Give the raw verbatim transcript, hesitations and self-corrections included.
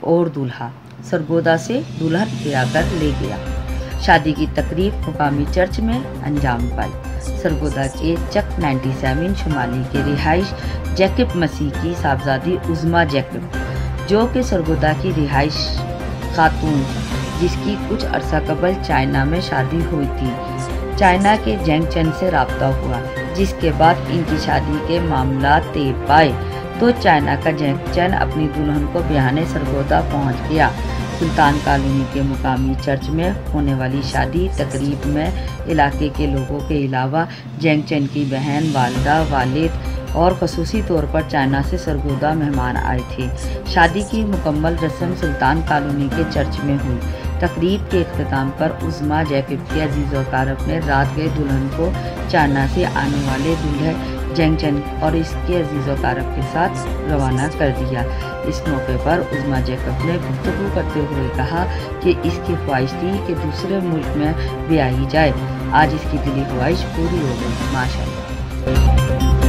और दूल्हा सरगोदा से दुल्हन कर ले गया। शादी की तकरीब मुकामी चर्च में अंजाम पाई। सरगोदा के चक सत्तानवे शुमाली के रिहाइश जैकब मसीह की साहबजादी उज़्मा जैकब, जो कि सरगोदा की रिहाइश खातून, जिसकी कुछ अरसा कबल चाइना में शादी हुई थी, चाइना के जेंगचन से राब्ता हुआ, जिसके बाद इनकी शादी के मामला तेज पाए तो चाइना का जेंगचन अपनी दुल्हन को ब्याहने सरगोदा पहुंच गया। सुल्तान कॉलोनी के मुकामी चर्च में होने वाली शादी तकरीब में इलाके के लोगों के अलावा जेंगचन की बहन, वालिदा, वालिद और ख़ुसूसी तौर पर चाइना से सरगोदा मेहमान आए थे। शादी की मुकम्मल रस्म सुल्तान कॉलोनी के चर्च में हुई। तकरीब के अख्ताम पर उज़्मा जैकब के अजीज़ व अकारब ने रात गए दुल्हन को चाइना से आने वाले दूल्हे जेंगचन और इसके अजीज़ व अकारब के साथ रवाना कर दिया। इस मौके पर उज़्मा जैकब ने गुफ्तगू करते हुए कहा कि इसकी ख्वाहिश थी कि दूसरे मुल्क में ब्याही जाए। आज इसकी दिली ख्वाहिश पूरी हो गई, माशाअल्लाह।